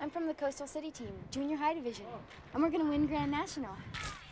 I'm from the Coastal City team, junior high division, and we're gonna win Grand National.